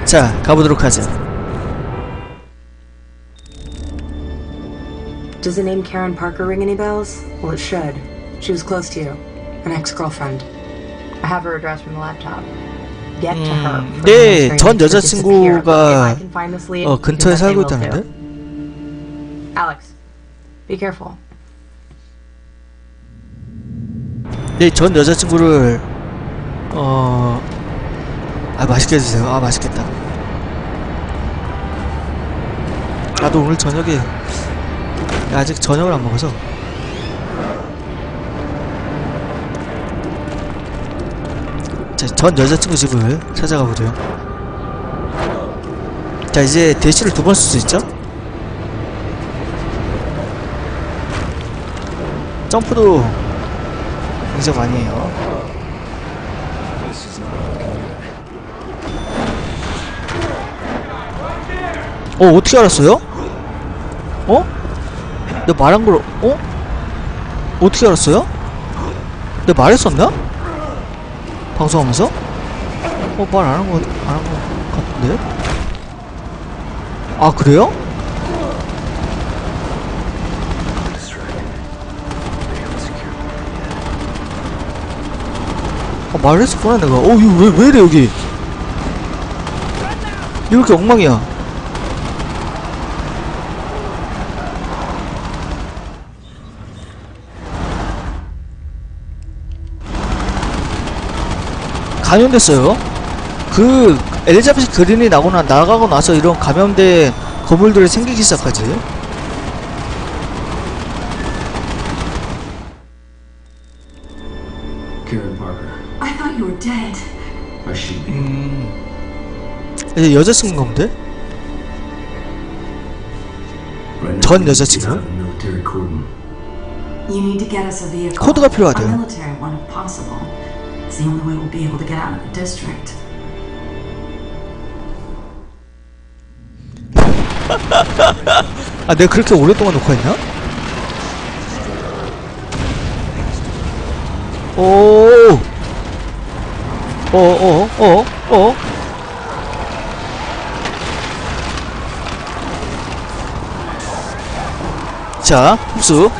자, 가보도록 하자. Does the name Karen Parker ring any bells? Well, it should. She was close to you. An ex-girlfriend. I have her address from the laptop. Get to her. 네, 전 여자친구가 근처에 살고 있다는데? Alex, be careful. 네, 전 여자친구를 맛있게 해주세요. 맛있겠다. 나도 오늘 저녁에 아직 저녁을 안 먹어서. 자, 전 여자친구 집을 찾아가 보죠. 자, 이제 대시를 2번 쓸 수 있죠? 점프도 굉장히 많이 해요. 어떻게 알았어요? 내가 말한 걸, 어떻게 알았어요? 내가 말했었나? 방송하면서? 말 안 한 거 같은데? 아, 그래요? 말했었구나, 내가. 이거 왜 이래, 여기? 이렇게 엉망이야. 감염됐어요. 그 엘리자베스 그린이 나가고 나서 이런 감염된 거물들이 생기기 시작하지. Karen Parker. I thought you were dead. I should be. 이제 여자친구인가 본데? 전 여자친구? You need to get us a vehicle. 코드가 필요하대요. A military one if possible. It's the only way we'll be able to get out of the district. 내가 그렇게 오랫동안 녹화했나? 자, 흡수.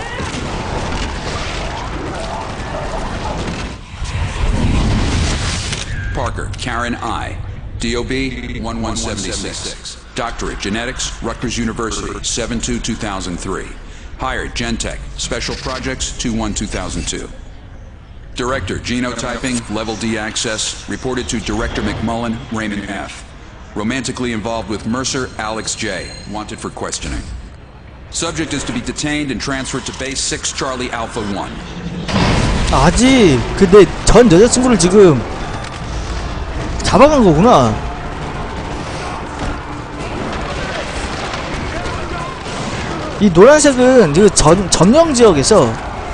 Parker, Karen I. DOB 1176. Doctorate Genetics, Rutgers University, 7/2/2003. Hired Gentech, Special Projects 2/1/2002. Director Genotyping, Level D Access, reported to Director McMullen, Raymond F. Romantically involved with Mercer, Alex J. Wanted for questioning. Subject is to be detained and transferred to Base 6 Charlie Alpha 1. 아직 근데 전 여자친구를 지금 잡아간 거구나. 이 노란색은 그 점령 지역에서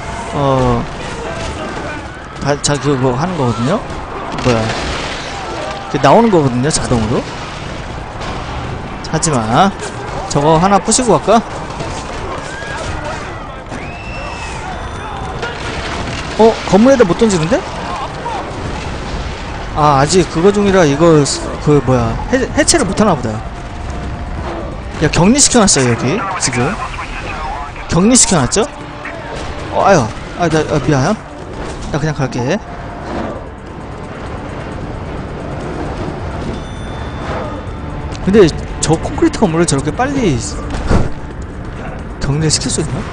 그거 하는 거거든요. 나오는 거거든요, 자동으로. 하지마. 저거 하나 부시고 갈까? 건물에다 못 던지는데? 아직 그거 중이라 이거 해체를 못하나보다. 야, 격리시켜놨어요. 여기 지금 격리시켜놨죠? 미안. 나 그냥 갈게. 근데 저 콘크리트 건물을 저렇게 빨리 격리시킬 수 있나?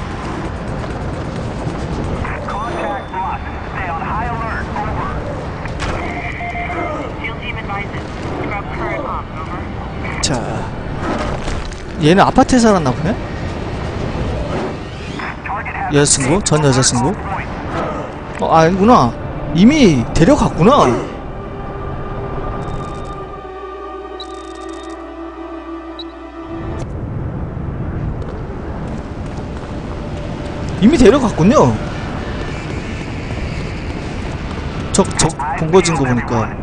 자, 얘는 아파트에 살았나 보네? 여자친구? 전 여자친구? 아니구나. 이미 데려갔구나. 이미 데려갔군요. 적 본거진 거 보니까.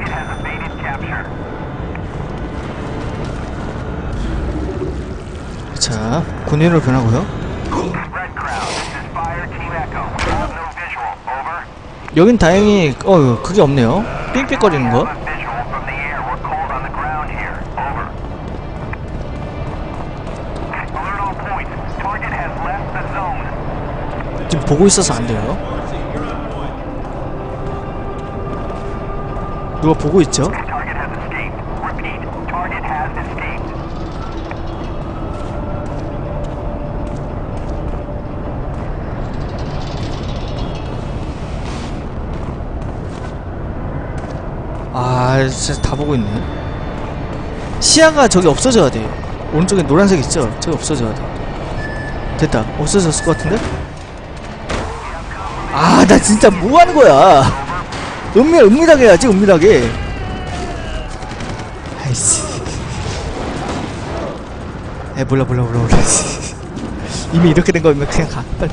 자, 군인으로 변하고요. 여긴 다행히 그게 없네요. 삑삑거리는 거. 지금 보고 있어서 안 돼요. 누가 보고 있죠? 아, 진짜 다 보고 있네. 시야가 저기 없어져야 돼요. 오른쪽에 노란색 있죠? 저기 없어져야 돼. 됐다. 없어졌을 것 같은데? 아, 나 진짜 뭐 하는 거야? 은밀하게 해야지, 은밀하게. 아이씨. 몰라. 이미 이렇게 된 거면 그냥 가. 빨리.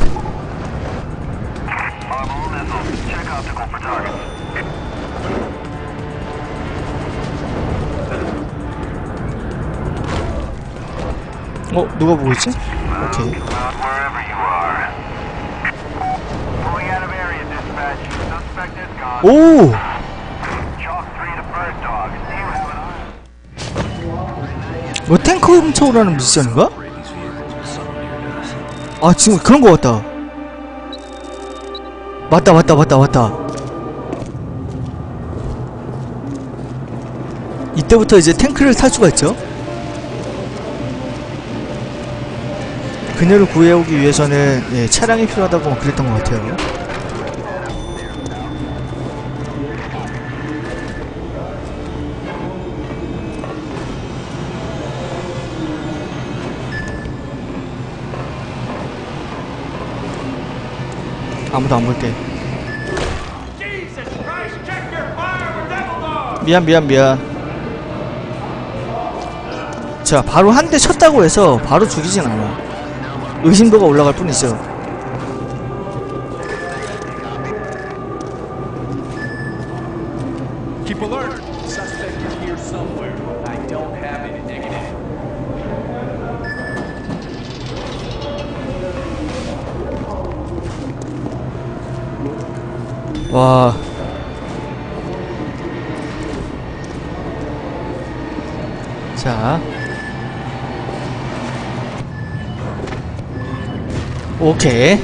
누가 보고 있지? 오케이. 오! 뭐 탱크 훔쳐오라는 미션인가? 아, 지금 그런 거 같다. 맞다. 이때부터 이제 탱크를 탈 수가 있죠? 그녀를 구해오기 위해서는 예, 차량이 필요하다고 그랬던 것 같아요. 아무도 안 볼 때. 미안. 자, 바로 한 대 쳤다고 해서 바로 죽이진 않아. 의심도가 올라갈 뿐이죠. Keep alert. Suspect is here somewhere. I don't have any negative. 와. 자. 오케이.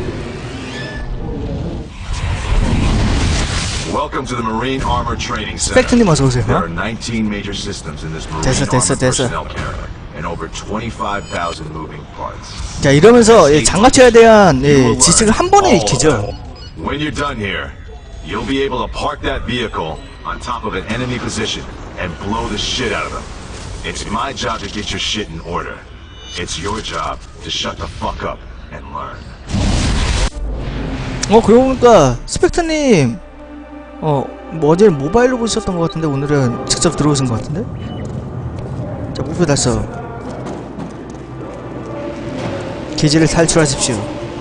Welcome to the Marine Armor Training Center. 스펙트님 어서 오세요. There are 19 major systems in this Marine 됐어. Armor personnel carrier and over 25,000 moving parts. 자, 이러면서 예, 장갑차에 대한 예, 지식을 한 번에 익히죠. When you're done here, you'll be able to park that vehicle on top of an enemy position and blow the shit out of them. It's my job to get your shit in order. It's your job to shut the fuck up and learn. 그러고 보니까 스펙트님 뭐 어제는 모바일로 보셨던 것 같은데 오늘은 직접 들어오신 것 같은데? 자, 목표 달성. 기지를 탈출하십시오.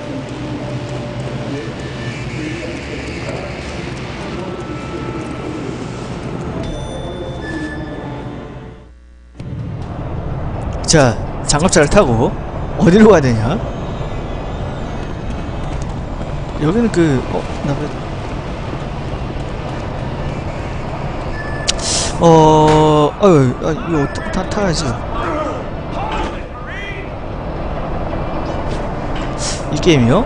자, 장갑차를 타고 어디로 가야 되냐? 여기는 이거 타야지. 이 게임이요?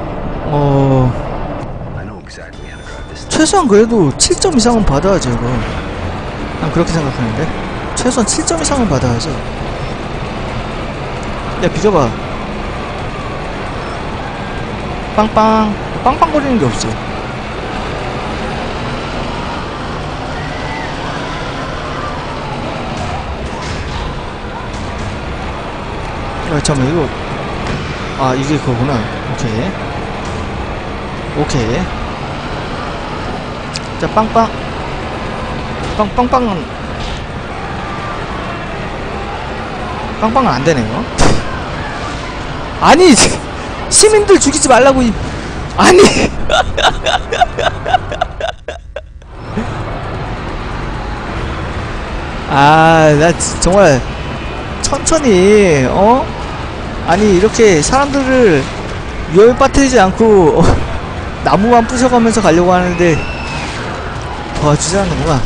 최소한 그래도 7점 이상은 받아야죠, 이거. 난 그렇게 생각하는데. 최소한 7점 이상은 받아야죠. 야, 비켜봐. 빵빵거리는 게 없어. 잠깐만, 이거. 아, 이게 그거구나. 오케이. 자, 빵빵은 안 되네요. 아니, 시민들 죽이지 말라고, 아니! 나 정말, 천천히, 아니, 이렇게 사람들을 위험에 빠뜨리지 않고, 나무만 부셔가면서 가려고 하는데, 도와주지 않는구나.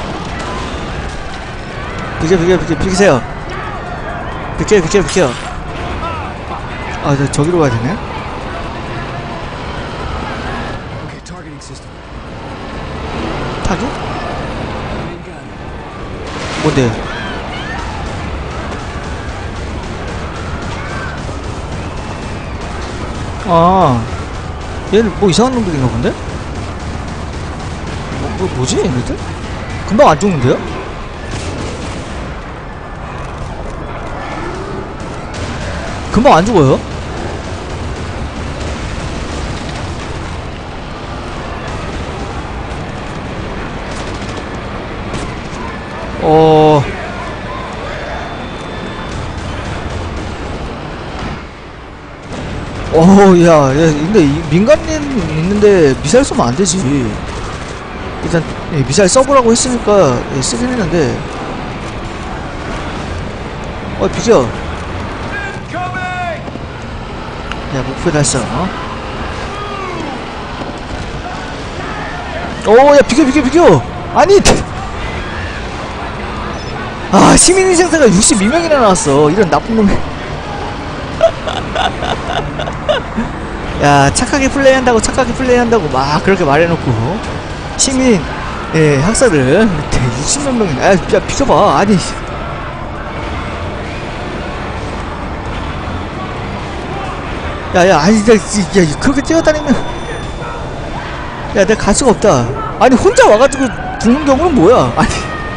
비키세요. 비켜. 아, 저 저기로 가야 되네? 뭔데? 아, 얘는 뭐 이상한 놈들인가 본데? 뭐지 얘네들? 금방 안 죽는데요? 금방 안 죽어요? 야, 근데 이 민간인 있는데 미사일 쏘면 안 되지. 일단 예, 미사일 써보라고 했으니까 예, 쓰긴 했는데. 비켜. 야, 목표 달성. 야, 비켜. 아니, 시민위생사가 62명이나 나왔어. 이런 나쁜 놈이. 야, 착하게 플레이한다고 막 그렇게 말해놓고 시민 학살을 60몇 명이나. 야, 비켜봐. 아니, 아니, 그렇게 뛰어다니면 야, 내가 갈 수가 없다. 아니, 혼자 와가지고 죽는 경우는 뭐야? 아니.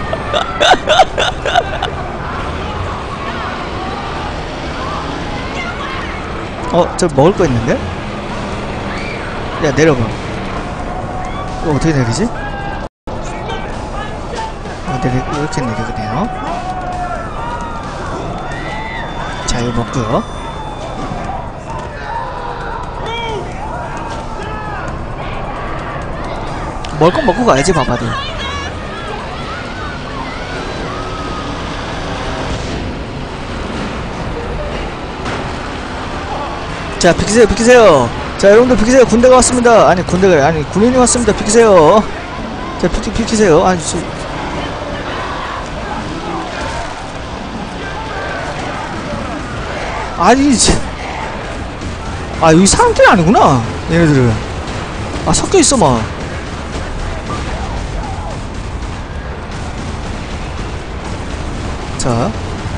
저 먹을 거 있는데? 야, 내려봐. 이거 어떻게 내리지? 이렇게 내리거든요. 자, 이거 먹고요. 먹을 건 먹고 가야지, 바바들. 자, 비키세요. 자, 여러분들 비키세요. 군대가 왔습니다. 아니, 군인이 왔습니다. 비키세요. 자, 비키세요. 여기 사람들이 아니구나. 얘네들은. 섞여있어, 막. 자.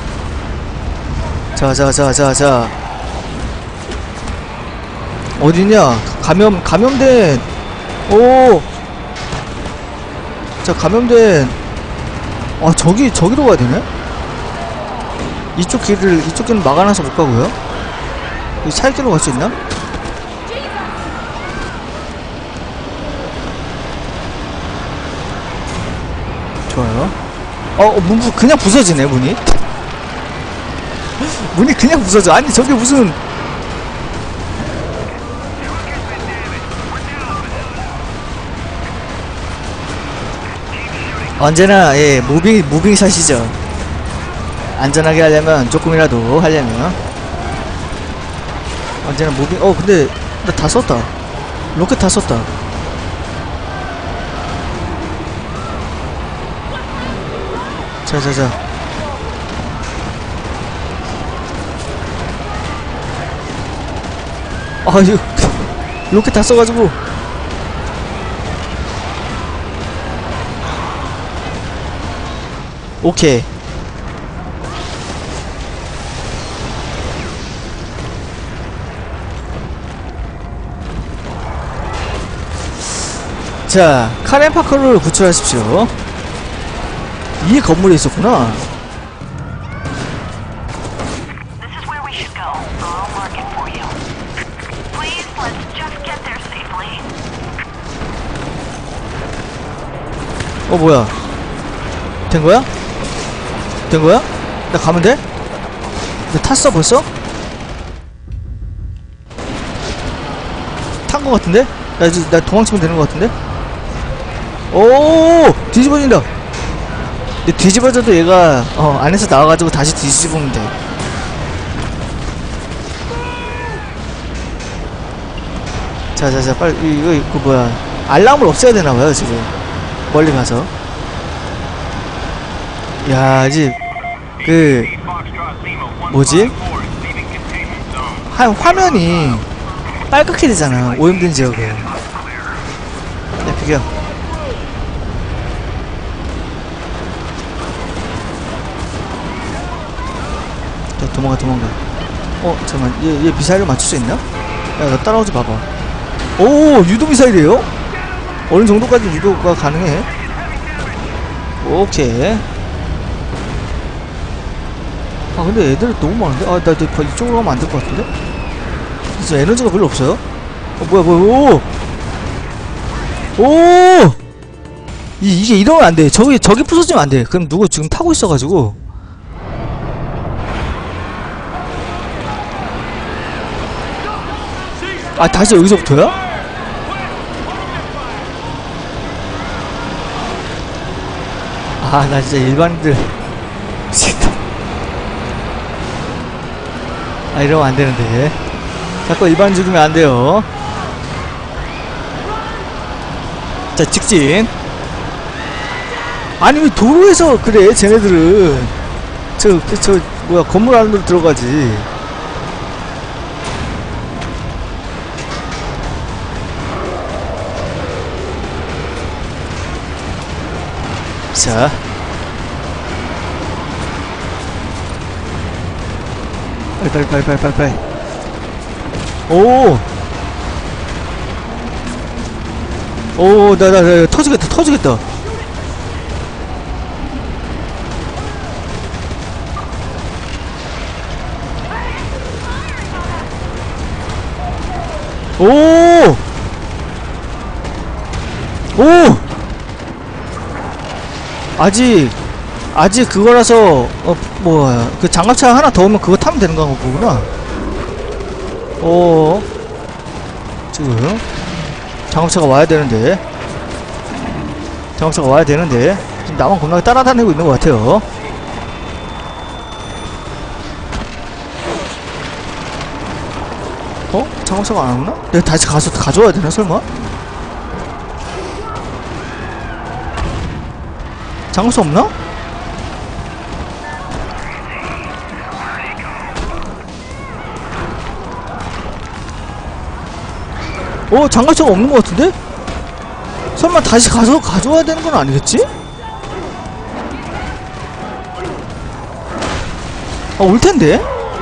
어디냐? 감염된. 자, 감염된. 저기로 가야 되네? 이쪽 길은 막아놔서 못 가고요. 이 차이길로 갈 수 있나? 좋아요. 문 그냥 부서지네, 문이. 문이 그냥 부서져. 아니, 저게 무슨. 언제나 무빙샷이죠. 안전하게 하려면, 조금이라도 하려면 언제나 무빙. 근데 나 다 썼다. 로켓 다 썼다. 자. 이거 로켓 다 써가지고. 오케이. 자, 카렌 파커를 구출하십시오. 이 건물에 있었구나. 뭐야? 된 거야? 나 가면 돼? 나 탔어 벌써? 탄 거 같은데? 나 도망치면 되는 거 같은데? 오, 뒤집어진다. 근데 뒤집어져도 얘가 안에서 나와가지고 다시 뒤집으면 돼. 자, 빨리 이거 뭐야? 알람을 없애야 되나봐요 지금. 멀리 가서. 야, 이제 뭐지? 화면이 빨갛게 되잖아, 오염된 지역에. 야, 비켜. 도망가. 잠깐만, 얘 미사일을 맞출 수 있나? 야, 너 따라오지 봐봐. 오, 유도 미사일이에요? 어느 정도까지 유도가 가능해? 오케이. 아, 근데 애들 너무 많은데? 나 이쪽으로 가면 안 될 것 같은데? 진짜 에너지가 별로 없어요? 뭐야, 오! 이게 이러면 안 돼. 저기 부서지면 안 돼. 그럼 누구 지금 타고 있어가지고. 아, 다시 여기서부터야? 아, 나 진짜 일반인들 미치겠다. 아, 이러면 안 되는데. 자꾸 일반인 죽으면 안 돼요. 자, 직진. 아니, 왜 도로에서 그래, 쟤네들은. 뭐야, 건물 안으로 들어가지. 자. 빨리. 오! 나 터지겠다. 오! 아직 그거라서 뭐야, 그 장갑차 하나 더 오면 그거 타면 되는 건가 보구나. 지금 장갑차가 와야 되는데 지금 나만 겁나게 따라다니고 있는 것 같아요. 장갑차가 안 오나? 내가 다시 가서 가져와야 되나, 설마? 장갑차 없나? 장갑차가 없는 것 같은데? 설마 다시 가서 가져와야 되는 건 아니겠지? 올 텐데?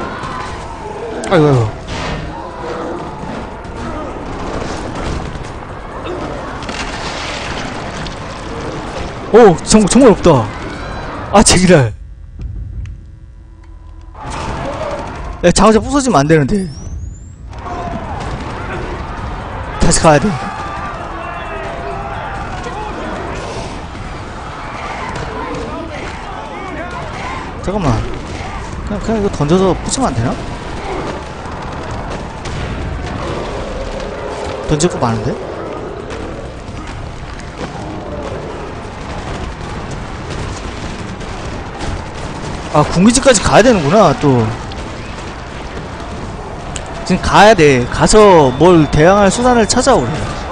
아이고. 정말 없다. 아, 제기랄. 야, 장갑차 부서지면 안 되는데. 다시 가야 돼. 잠깐만. 그냥 이거 던져서 부시면 안 되나? 던질 거 많은데? 아, 군기지까지 가야 되는구나, 또. 지금 가야 돼. 가서 뭘 대항할 수단을 찾아오래.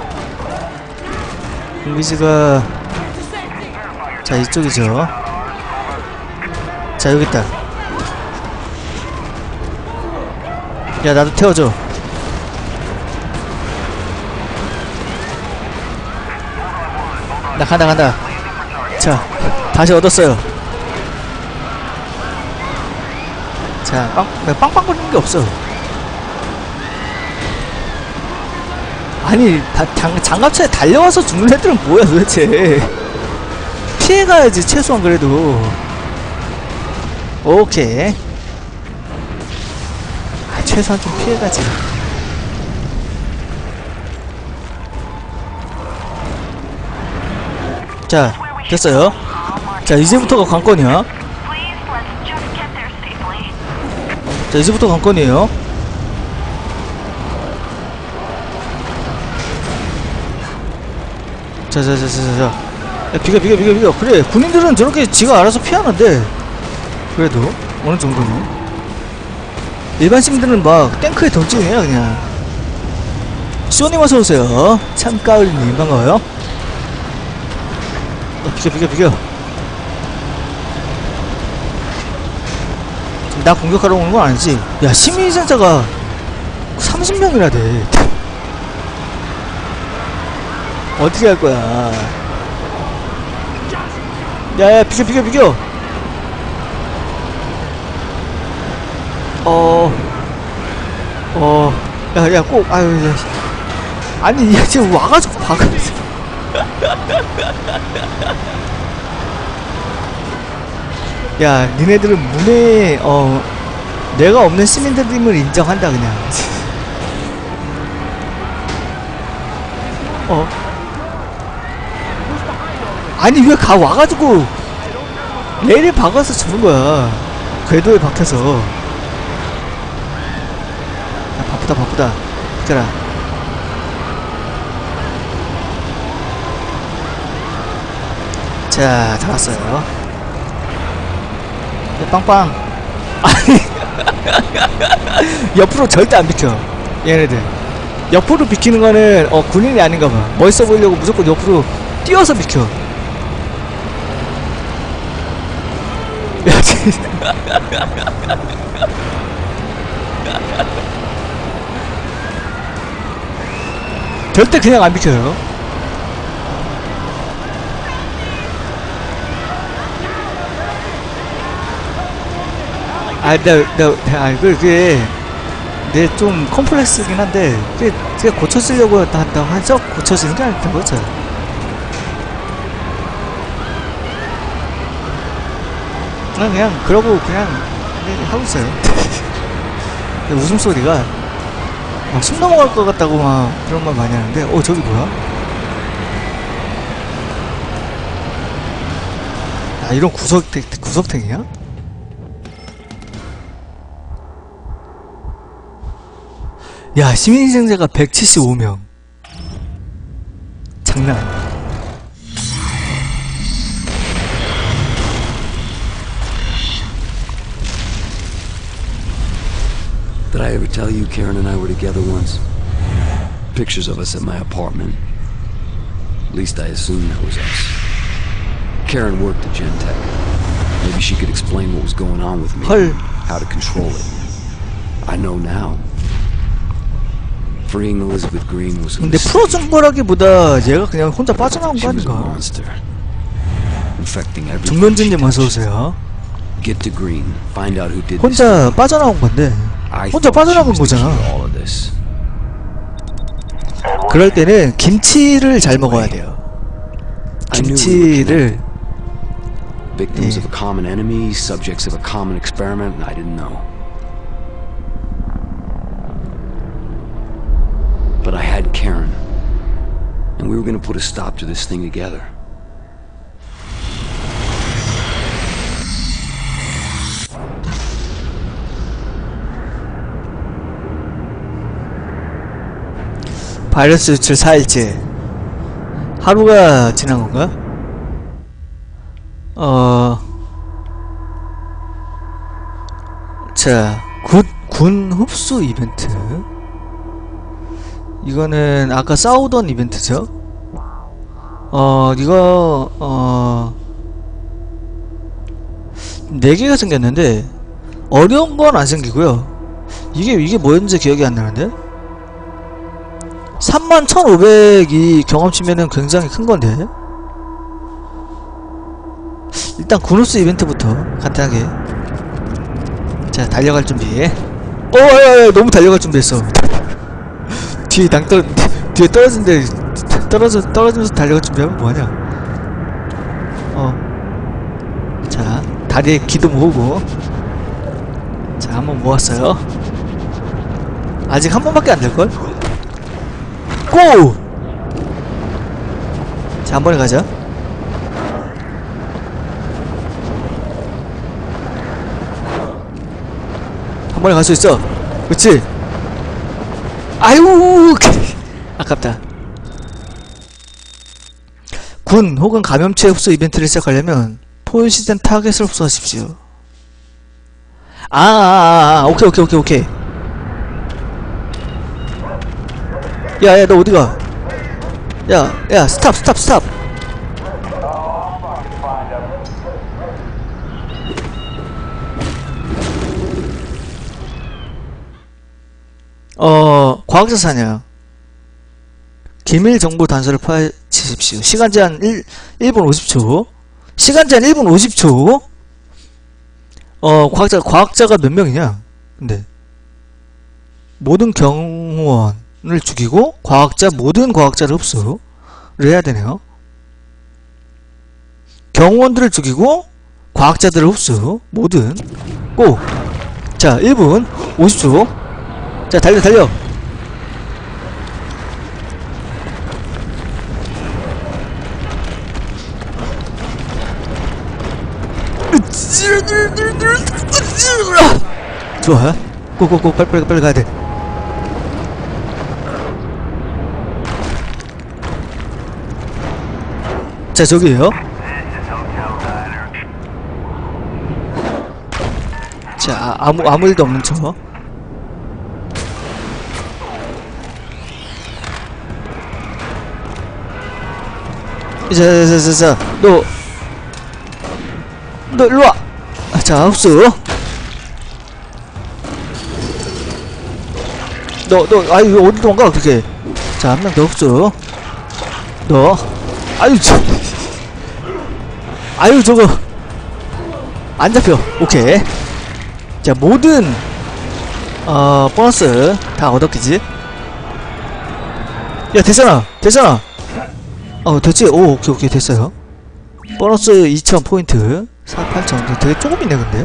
군기지가. 자, 이쪽이죠. 자, 여기 있다. 야, 나도 태워줘. 나 간다. 자, 다시 얻었어요. 자, 빵빵거리는 게 없어. 아니, 장갑차에 달려와서 죽는 애들은 뭐야 도대체. 피해가야지, 최소한 그래도. 오케이. 최소한 좀 피해가지. 자, 됐어요. 자, 이제부터가 관건이야. 자, 이제부터 관건이에요. 자. 야, 비켜. 그래, 군인들은 저렇게 지가 알아서 피하는데. 그래도, 어느 정도는. 일반 시민들은 막, 탱크에 던지네요, 그냥. 쇼님 어서오세요. 참가을님, 반가워요. 비켜. 나 공격하러 오는 건 아니지? 야, 시민생자가 30명이나 돼. 어떻게 할 거야? 야, 비켜. 야, 꼭, 아유, 야. 아니, 얘 지금 와가지고 박아. 야, 니네들은 문에, 내가 없는 시민들임을 인정한다, 그냥. 아니, 왜 와가지고, 레일에 박아서 주는 거야. 궤도에 박혀서. 야, 바쁘다. 비켜라. 자, 다 왔어요. 빵빵. 아니, 옆으로 절대 안 비켜. 얘네들. 옆으로 비키는 거는, 군인이 아닌가 봐. 멋있어 보이려고 무조건 옆으로 뛰어서 비켜. 야, 진짜. 절대 그냥 안 비켜요. 그게 내 좀 컴플렉스긴 한데 그게 고쳐지려고 한다고 하죠? 고쳐지는 게 아니란 거죠. 그냥 그러고 그냥 하고 있어요. 웃음소리가 막 숨 넘어갈 것 같다고 막 그런 말 많이 하는데 저기 뭐야? 아, 이런 구석탱이야? 야, 시민희생자가 175명. 장난 아니야. Did I ever tell you Karen and I were together once? Pictures of us at my apartment. At least I assumed that was us. Karen worked at Gentech. Maybe she could explain what was going on with me and how to control it. I know now. Freeing Elizabeth Green was a 근데 풀어준 거라기보다 얘가 그냥 혼자 빠져나온 거 아닌가? 정면진님 어서오세요. Get to Green. Find out who did 혼자 빠져나온 건데 혼자 빠져나온 거잖아. 그럴 때는 김치를 잘 먹어야 돼요. 김치를. Victims of a common enemy, subjects of a common experiment, and I didn't know. But I had Karen, and we were going to put a stop to this thing together. 바이러스 유출 4일째. 하루가 지난 건가? 자, 군 흡수 이벤트. 이거는 아까 싸우던 이벤트죠? 이거 4개가 생겼는데 어려운 건 안 생기고요. 이게 뭐였는지 기억이 안 나는데? 31,500이 경험치면은 굉장히 큰 건데. 일단 군흡수 이벤트부터 간단하게. 자, 달려갈 준비. 야, 너무 달려갈 준비했어. 뒤에 뒤에 떨어진데 떨어지면서 달려갈 준비하면 뭐하냐? 자, 다리에 기도 모으고. 자, 한번 모았어요. 아직 한 번밖에 안 될걸? 고! 자, 한 번에 가자. 한 번에 갈 수 있어. 그렇지? 아유, 아깝다. 군 혹은 감염체 흡수 이벤트를 시작하려면 포인시된 타겟을 흡수하십시오. 오케이. 야, 너 어디가? 야, 스탑. 과학자 사냥. 기밀 정보 단서를 파헤치십시오. 시간 제한 1분 50초. 시간 제한 1분 50초. 과학자가 몇 명이냐? 근데 모든 경호원을 죽이고 모든 과학자를 흡수를 해야 되네요. 경호원들을 죽이고 과학자들을 흡수 모든 고! 자 1분 50초. 자 달려 좋아. 고고고 빨리 가야돼. 자 저기에요. 자 아무 일도 없는 척. 자 너 일로와. 자 흡수. 아유 왜 어디 도망가 그렇게. 자 한 명 더 흡수. 너 아유 저거 안 잡혀. 오케이. 자 모든 보너스 다 얻었겠지. 야 됐잖아 됐지. 오 오케이 됐어요. 보너스 2000포인트 48,000. 되게 조금 있네 근데.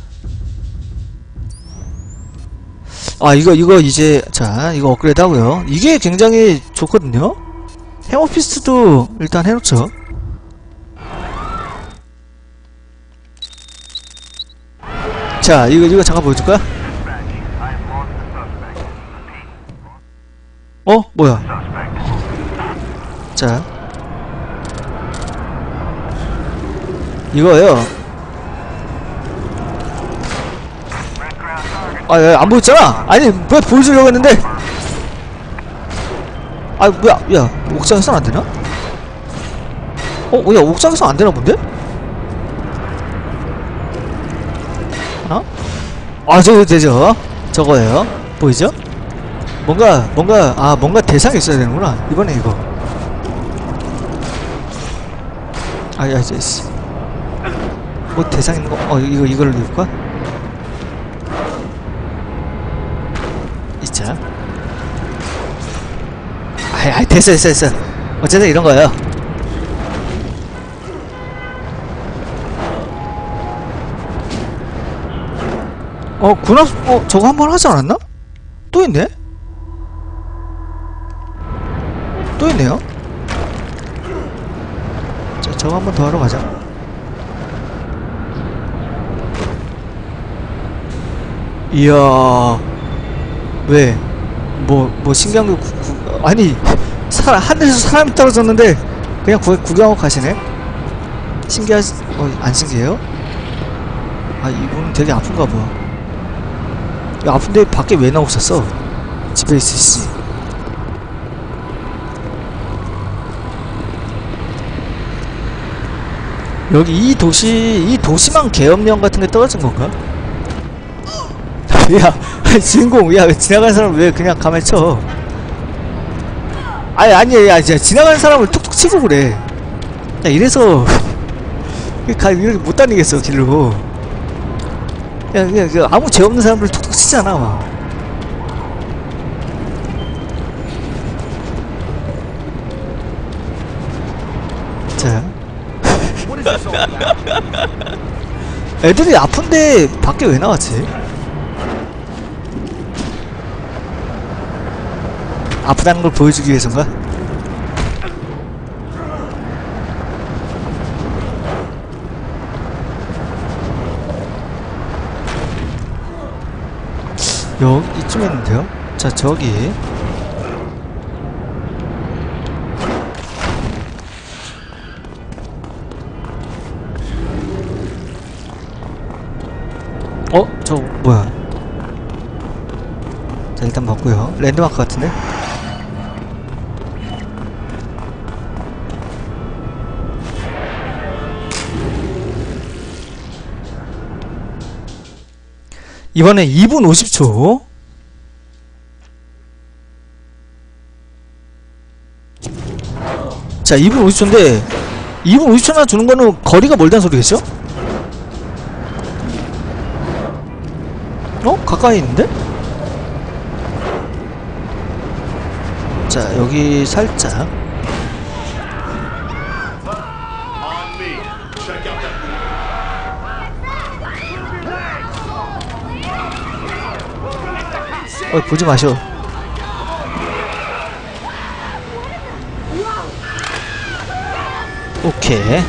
이거 이제 자 이거 업그레이드 하고요. 이게 굉장히 좋거든요. 해머피스트도 일단 해놓죠. 자 이거 잠깐 보여줄까? 뭐야. 자 이거예요. 안 보였잖아. 아니 왜 보여주려고 했는데. 뭐야. 야 옥상에선 안되나? 야 옥상에서 안되나 본데? 하나? 저거 되죠. 저거예요. 보이죠? 뭔가 대상이 있어야 되는구나 이번에 이거. 뭐 대상 있는 거. 이걸로 입을까? 있자. 됐어. 어쨌든 이런 거예요. 군합 저거 한번 하지 않았나? 또 있네? 또 있네요. 자 저거 한번 더 하러 가자. 이야 왜 뭐 신기한 거 아니 하늘에서 사람이 떨어졌는데 그냥 구경하고 가시네. 신기하지? 안 신기해요? 이분은 되게 아픈가 봐. 야 아픈데 밖에 왜 나오셨어? 집에 있으시지. 여기 이 도시만 계엄령 같은 게 떨어진 건가? 야 주인공 야 지나가는 사람 왜 그냥 가만히 쳐. 아니야 지나가는 사람을 툭툭 치고 그래. 야 이래서 이렇게 못 다니겠어 길로. 그냥 아무 죄 없는 사람들 툭툭 치잖아 막. 자 애들이 아픈데 밖에 왜 나왔지? 아프다는 걸 보여주기 위해서인가? 이쯤에 있는데요? 자 저기 저거 뭐야. 자 일단 먹고요. 랜드마크 같은데? 이번에 2분 50초. 자 2분 50초인데 2분 50초나 주는 거는 거리가 멀다는 소리겠죠? 어? 가까이 있는데? 자, 여기 살짝. 보지 마셔. 오케이.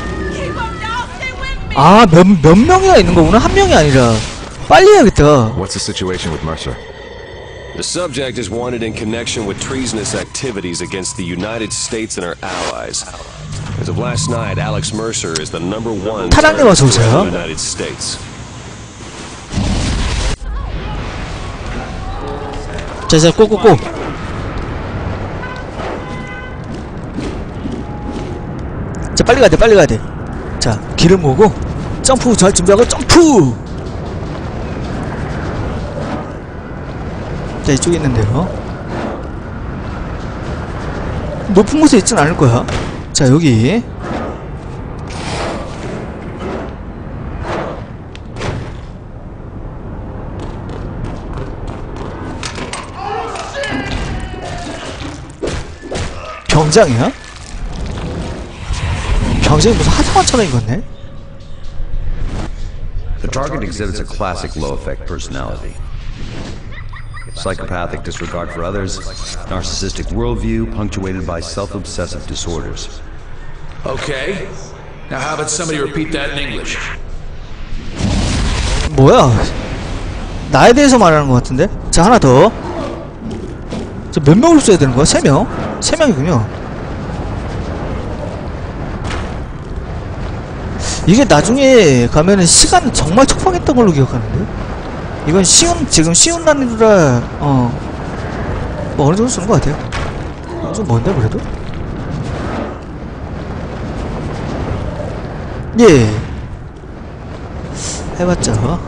아, 몇 명이나 있는 거구나? 한 명이 아니라. 빨리 해야겠다. What's the situation with Mercer? The subject is wanted in connection with treasonous activities against the United States and our allies. As of last night, Alex Mercer is the #1 타랑님 어서 오세요. United States. 자, 꼬꼬꼬. 자, 빨리 가야 돼, 빨리 가야 돼. 자, 길을 모으고, 점프 잘 준비하고, 점프! 자, 이쪽에 있는데요. 높은 곳에 있진 않을 거야. 자, 여기. 병장이야? 병장이 무슨 하자마처럼 입었네? The target exhibits a classic low-effect personality. Psychopathic disregard for others, narcissistic worldview punctuated by self-obsessive disorders. Okay. Now how about somebody repeat that in English? 뭐야? 나에 대해서 말하는 것 같은데? 자, 하나 더. 저 몇 명을 써야 되는 거야? 3명? 3명이군요. 이게 나중에 가면은 시간 정말 촉박했던 걸로 기억하는데? 이건 지금 쉬운 난이도라, 뭐 어느 정도 쓰는 것 같아요. 좀 먼데, 그래도? 예. 해봤죠.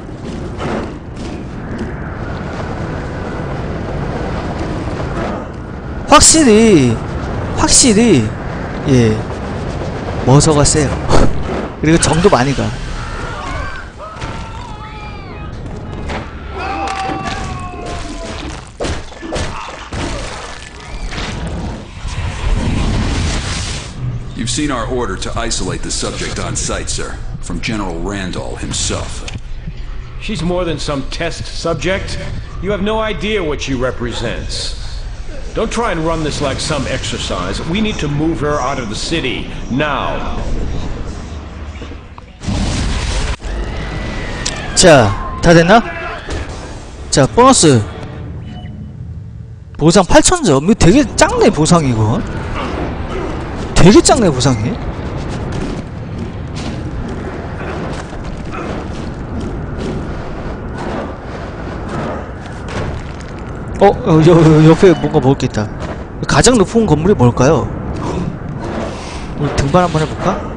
확실히, 예. 머서가 세요. 그리고 정도 많이 가. You've seen our order to isolate the subject on site, sir, from General Randall himself. She's more than some test subject. You have no idea what she represents. Don't try and run this like some exercise. We need to move her out of the city, now. 자, 다 됐나? 자, 보너스. 보상 8,000점. 이거 되게 작네, 보상이, 이거. 되게 작네, 보상이. 옆에 뭔가 먹을 게 있다. 가장 높은 건물이 뭘까요? 우리 등반 한번 해볼까?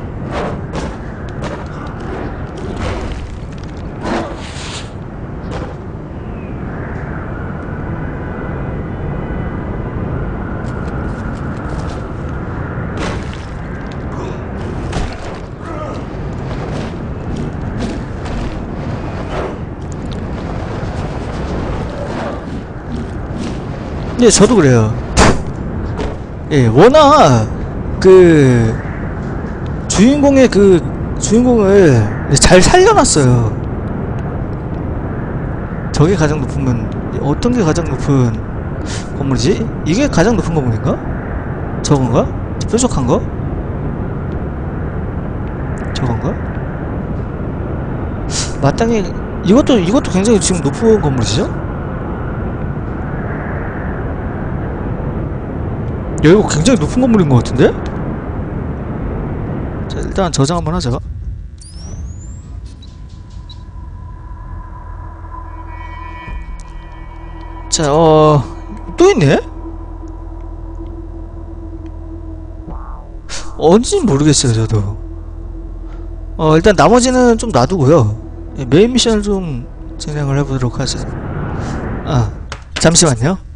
예, 저도 그래요. 예, 워낙 주인공의 주인공을 잘 살려놨어요. 저게 가장 높으면 어떤 게 가장 높은 건물이지? 이게 가장 높은 건물인가? 저건가? 뾰족한 거? 저건가? 마땅히 이것도 굉장히 지금 높은 건물이죠? 여기가 굉장히 높은 건물인 것 같은데? 자, 일단 저장 한번 하자. 자, 또 있네? 어딘지 모르겠어요, 저도. 일단 나머지는 좀 놔두고요. 메인 미션을 좀 진행을 해보도록 하죠. 잠시만요.